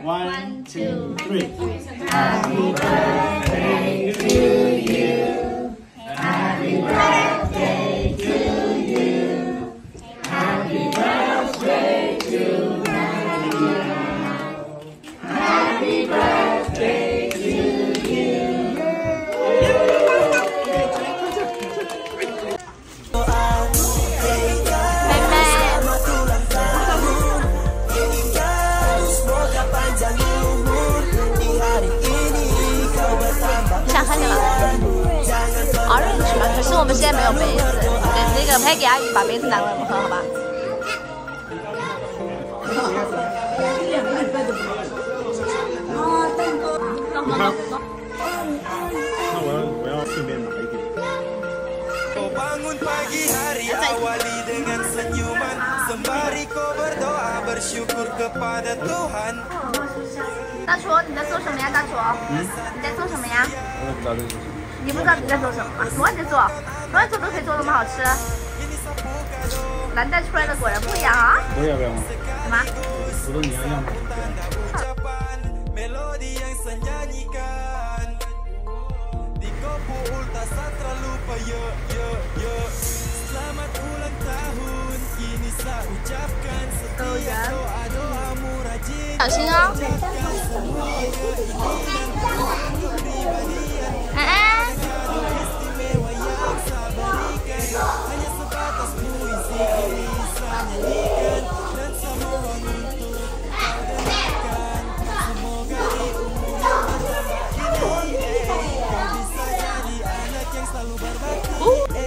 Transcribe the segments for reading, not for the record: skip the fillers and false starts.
One, two, three. Happy birthday to you. Happy birthday to you. Happy birthday to Nadia. Happy birthday to you. Orange 嘛，可是我们现在没有杯子，那个拍给阿姨把杯子拿过来，我们喝好吧？ 那我要顺便拿一点。 Bangun pagi hari awali dengan senyuman sembari kau berdoa bersyukur kepada Tuhan。 大厨，你在做什么呀？大厨，你在做什么呀？ 我也不知道这是什么。 你不知道你在做什么吗？昨晚在做，昨晚做都可以做那么好吃。蓝带出来的果然不一样啊！ 我要不要吗？ 什么？ 我说你要要吗？ Melodi yang saya nyanyikan di kopu ulta satra lupa yo yo yo. Selamat ulang tahun kini saya ucapkan setiap doa doamu rajin. 小心哦！安安。 Istimewa yang saya berikan hanya sebatas puisi lisan nyanyikan dan semua untuk kau dengarkan. Semoga di umur ini kau bisa jadi anak yang selalu berbakti.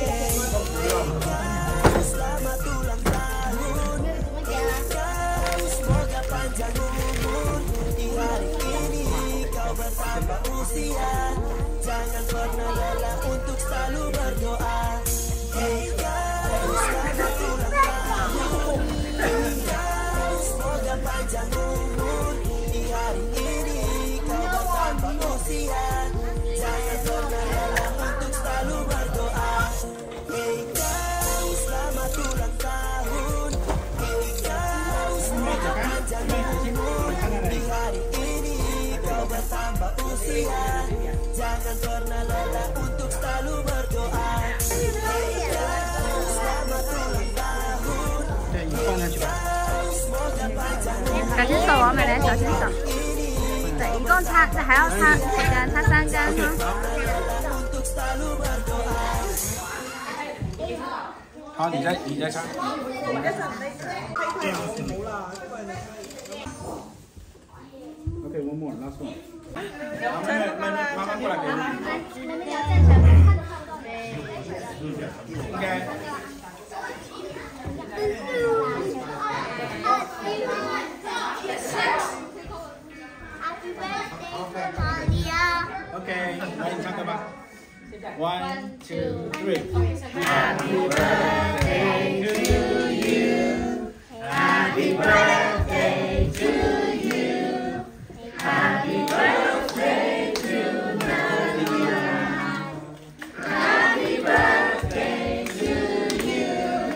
Selamat ulang tahun, kau semoga panjang umur. Di hari ini kau bertambah usia. Jangan pernah lelah untuk selalu berdoa. Hey kau, selamat ulang tahun. Kau semoga panjang umur. Di hari ini kau bertambah usia. Jangan pernah lelah untuk selalu berdoa. Hey kau, selamat ulang tahun. Hey kau, semoga panjang umur. Di hari ini kau bertambah usia. Jangan pernah lelah untuk selalu berdoa. Hey kau, selamat ulang tahun. Hey kau, semoga panjang umur. 小心手哦，美蕾，小心手。对，一共擦，这还要擦几根？擦3根哈。 好，你再擦。OK， one more last one。妈妈过来给你。OK。 OK， 来你唱歌吧。One, two, three. Happy birthday to you. Happy birthday to you. Happy birthday to Nadia. Happy birthday to you.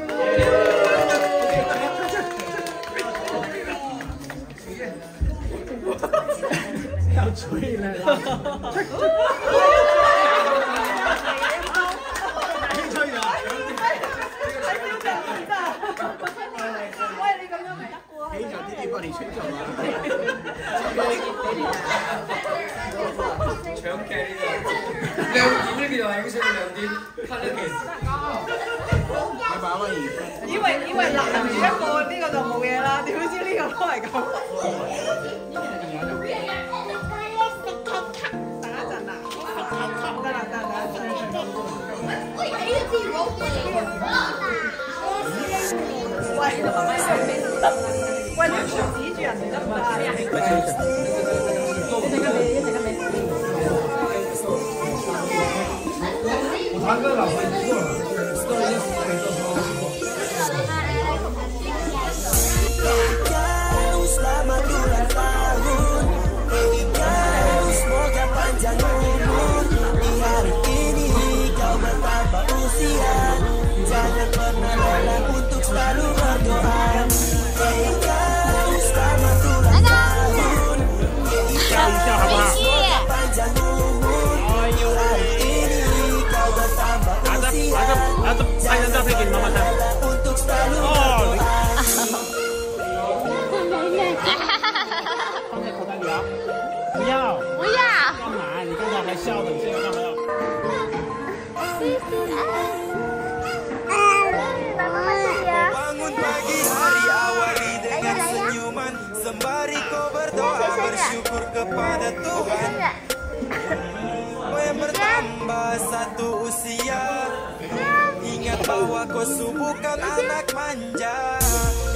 要吹了啦！俾咗啲嘢幫你吹咗啦！搶鏡亮點呢邊又係影相亮點，黑一件。100蚊而家。以為攔住一個呢個就冇嘢啦，點知呢個都係咁。等一陣啊！得啦，等一陣。喂，你指住人哋得唔得啊？我堂哥老婆已经做了，做了1分多钟。Selamat ulang tahun, hey kau, semoga panjang umur. Di hari ini kau bertambah usia. Jangan pernah lelah untuk selalu berdoa. Hey kau, selamat ulang tahun. 笑很健康哦。 Bangun pagi hari awali dengan senyuman sembari kau berdoa bersyukur kepada Tuhan. Kau yang bertambah satu usia, ingat bahwa kau bukan anak manja.